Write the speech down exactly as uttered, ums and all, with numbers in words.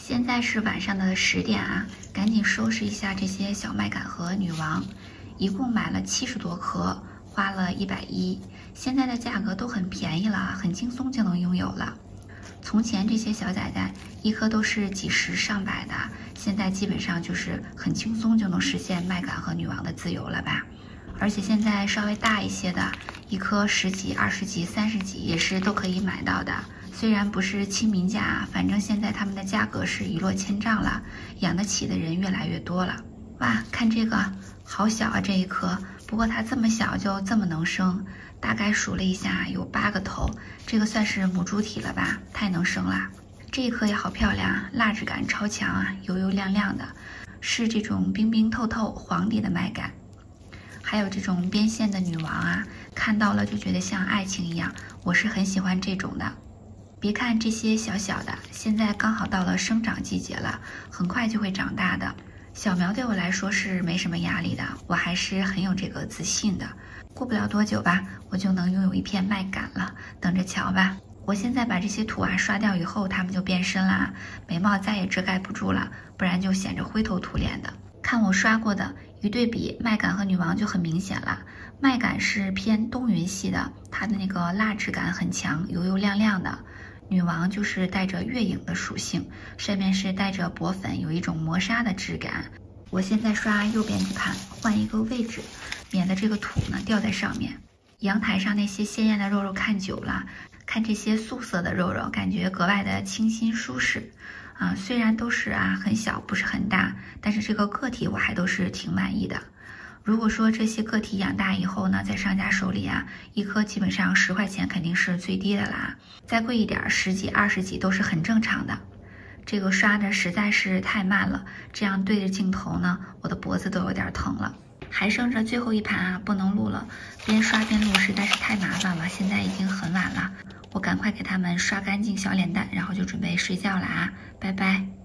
现在是晚上的十点啊，赶紧收拾一下这些小麦秆和女王，一共买了七十多颗，花了一百一。现在的价格都很便宜了，很轻松就能拥有了。从前这些小崽崽一颗都是几十上百的，现在基本上就是很轻松就能实现麦秆和女王的自由了吧。而且现在稍微大一些的，一颗十几、二十几、三十几也是都可以买到的。虽然不是亲民价，反正现在它们的价格是一落千丈了，养得起的人越来越多了。哇，看这个好小啊，这一颗，不过它这么小就这么能生，大概数了一下有八个头，这个算是母猪体了吧，太能生了。这一颗也好漂亮，蜡质感超强啊，油油亮亮的，是这种冰冰透透黄底的麦秆。还有这种边线的女王啊，看到了就觉得像爱情一样，我是很喜欢这种的。别看这些小小的，现在刚好到了生长季节了，很快就会长大的。小苗对我来说是没什么压力的，我还是很有这个自信的。过不了多久吧，我就能拥有一片麦秆了，等着瞧吧。我现在把这些土啊刷掉以后，它们就变深啦，眉毛再也遮盖不住了，不然就显着灰头土脸的。看我刷过的一对比，麦秆和女王就很明显了。麦秆是偏冬云系的，它的那个蜡质感很强，油油亮亮的。女王就是带着月影的属性，上面是带着薄粉，有一种磨砂的质感。我现在刷右边这盘，换一个位置，免得这个土呢掉在上面。阳台上那些鲜艳的肉肉看久了，看这些素色的肉肉，感觉格外的清新舒适。啊，虽然都是啊很小，不是很大，但是这个个体我还都是挺满意的。如果说这些个体养大以后呢，在商家手里啊，一颗基本上十块钱肯定是最低的啦，再贵一点十几、二十几都是很正常的。这个刷的实在是太慢了，这样对着镜头呢，我的脖子都有点疼了。还剩着最后一盘啊，不能录了，边刷边录实在是太麻烦了。现在已经很晚了，我赶快给他们刷干净小脸蛋，然后就准备睡觉了啊，拜拜。